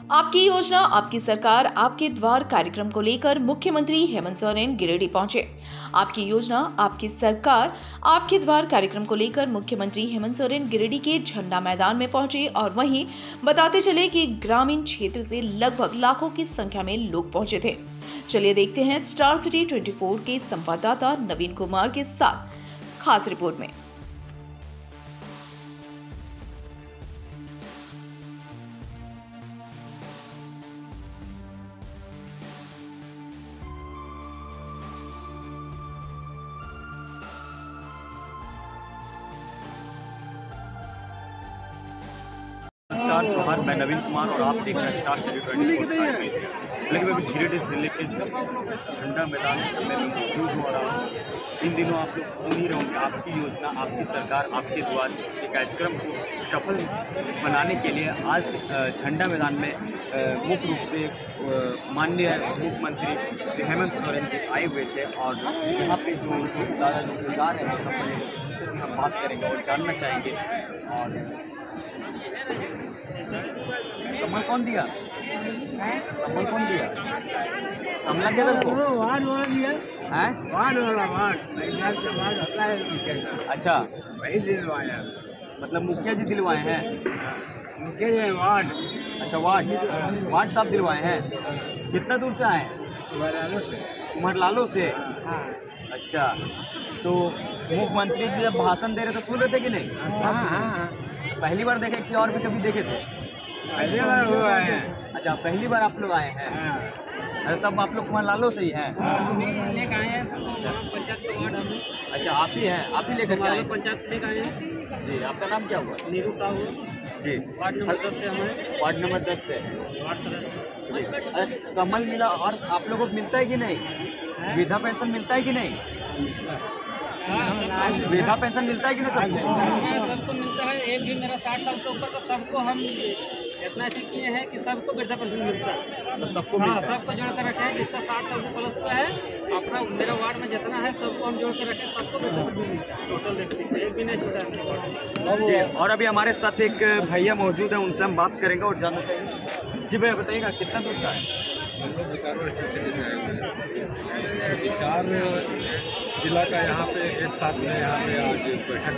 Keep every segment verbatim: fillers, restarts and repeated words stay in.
आपकी योजना आपकी सरकार आपके द्वार कार्यक्रम को लेकर मुख्यमंत्री हेमंत सोरेन गिरिडीह पहुंचे। आपकी योजना आपकी सरकार आपके द्वार कार्यक्रम को लेकर मुख्यमंत्री हेमंत सोरेन गिरिडीह के झंडा मैदान में पहुंचे और वहीं बताते चले कि ग्रामीण क्षेत्र से लगभग लाखों की संख्या में लोग पहुंचे थे। चलिए देखते हैं स्टार सिटी चौबीस के संवाददाता नवीन कुमार के साथ खास रिपोर्ट में। नमस्कार चौहान, मैं नवीन कुमार और आप देख रहे हैं स्टार सिटी चौबीस। लेकिन मैं गिरिडीह जिले के झंडा मैदान में मौजूद हो रहा हूँ। इन दिनों आप लोग सुन ही रहे होंगे, आपकी योजना आपकी सरकार आपके द्वार के कार्यक्रम को सफल बनाने के लिए आज झंडा मैदान में मुख्य रूप से माननीय मुख्यमंत्री श्री हेमंत सोरेन जी आए हुए थे और यहाँ पे जो दादा लोग जा रहे हैं उनसे हम बात करेंगे और जानना चाहेंगे। और कमल कौन दिया? कमल कौन दिया? कमला क्या को? वार्ड वाला दिया है? वार्ड वाला वार्ड वार्ड होता है। अच्छा, वही दिलवाया, मतलब मुखिया जी दिलवाए हैं? मुखिया जी वार्ड। अच्छा, वार्ड वार्ड साहब दिलवाए हैं। कितना दूर से आए? उमरलालो से। उमरलालो से? अच्छा, तो मुख्यमंत्री जी जब भाषण दे रहे तो सुन रहे थे कि नहीं? हाँ हाँ। पहली बार देखे कि और भी कभी देखे थे? पहली बार वो आए हैं। अच्छा, पहली बार आप लोग आए हैं। अरे सब आप लोग उमरलालो से ही हैं? लेकर आए हैं पंचायत के वार्ड हम। अच्छा, आप ही हैं? आप ही लेकर आए? पंचायत से लेकर आए हैं जी। आपका नाम क्या हुआ? नीरू साहू जी। वार्ड नंबर दस से हमें। वार्ड नंबर दस से वार्ड सदस्य। अरे कमल मिला और आप लोगों को मिलता है कि नहीं? वृद्धा पेंशन मिलता है कि नहीं? वृद्धा पेंशन मिलता है कि नहीं सबको? सबको मिलता है। एक भी मेरा साठ साल के ऊपर का सबको हम इतना ठीक किए हैं कि सबको वृद्धा पेंशन मिलता है। तो सबको हाँ, सबको जोड़ कर रखे हैं। जिसका साठ साल से प्लस का है अपना मेरा वार्ड में जितना है सबको हम जोड़ कर रखे, सबको वृद्धा पेंशन मिलता है। टोटल देखते एक भी नहीं छोटा जी। और अभी हमारे साथ एक भैया मौजूद है, उनसे हम बात करेंगे और जानना चाहेंगे। जी भैया बताइएगा कितना दूर से आए? बोकारो स्टेशन से आए हुए हैं। चार जिला का यहाँ पे एक साथ में यहाँ पे आज बैठक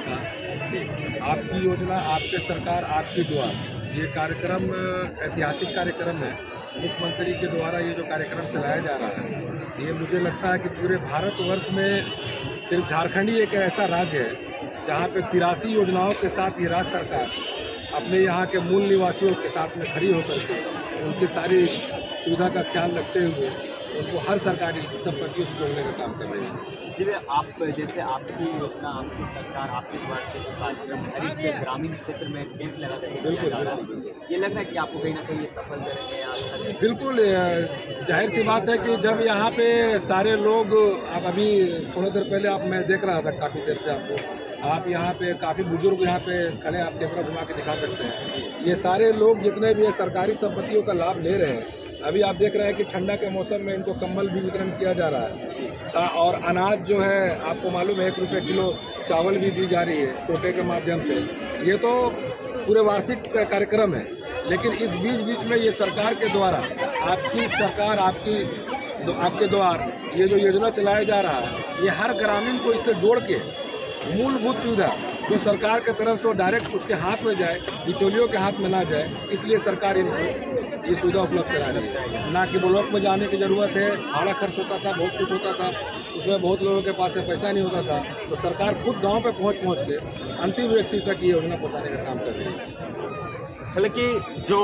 था। आपकी योजना आपके सरकार आपके द्वार, ये कार्यक्रम ऐतिहासिक कार्यक्रम है। मुख्यमंत्री के द्वारा ये जो कार्यक्रम चलाया जा रहा है, ये मुझे लगता है कि पूरे भारतवर्ष में सिर्फ झारखंड ही एक ऐसा राज्य है जहाँ पे तिरासी योजनाओं के साथ ये राज्य सरकार अपने यहाँ के मूल निवासियों के साथ में खड़ी होकर के उनकी सारी सुविधा का ख्याल रखते हुए उनको हर सरकारी संपत्तियों से जोड़ने का काम कर रहे हैं। जी, आप जैसे आपकी योजना आपकी सरकार आपके द्वार के कार्यक्रम हर एक ग्रामीण क्षेत्र में कैंप लगा करके बिल्कुल बिल्कुल ये लग रहा है कि आपको कहीं ना कहीं ये सफल करेंगे या? बिल्कुल, जाहिर सी बात है कि जब यहाँ पे सारे लोग, आप अभी थोड़ी देर पहले आप मैं देख रहा था काफ़ी देर से आपको, आप यहाँ पे काफ़ी बुजुर्ग यहाँ पे खड़े, आप कैमरा घुमा के दिखा सकते हैं। ये सारे लोग जितने भी सरकारी संपत्तियों का लाभ ले रहे हैं। अभी आप देख रहे हैं कि ठंडा के मौसम में इनको कंबल भी वितरण किया जा रहा है और अनाज जो है आपको मालूम है एक रुपये किलो चावल भी दी जा रही है कोटे के माध्यम से। ये तो पूरे वार्षिक कार्यक्रम है, लेकिन इस बीच बीच में ये सरकार के द्वारा आपकी सरकार आपकी आपके द्वार ये जो योजना चलाया जा रहा है, ये हर ग्रामीण को इससे जोड़ के मूलभूत सुविधा जो सरकार के तरफ से डायरेक्ट उसके हाथ में जाए, बिचौलियों के हाथ में ना जाए, इसलिए सरकार इनको ये सुविधा उपलब्ध करा रही है। ना कि ब्लॉक में जाने की ज़रूरत है, भाड़ा खर्च होता था, बहुत कुछ होता था, उसमें बहुत लोगों के पास पैसा नहीं होता था, तो सरकार खुद गांव पे पहुंच पहुंच के अंतिम व्यक्ति तक ये योजना पहुंचाने का काम कर रही है। हालांकि जो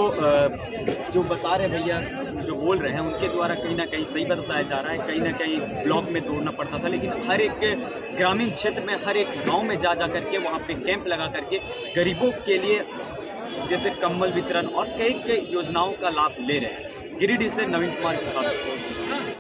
जो बता रहे भैया जो बोल रहे हैं उनके द्वारा कहीं ना कहीं सही बताया जा रहा है, कहीं ना कहीं ब्लॉक में दौड़ना पड़ता था, लेकिन हर एक ग्रामीण क्षेत्र में हर एक गांव में जा जा करके वहां पे कैंप लगा करके गरीबों के लिए जैसे कंबल वितरण और कई कई योजनाओं का लाभ ले रहे हैं। गिरिडीह से नवीन कुमार।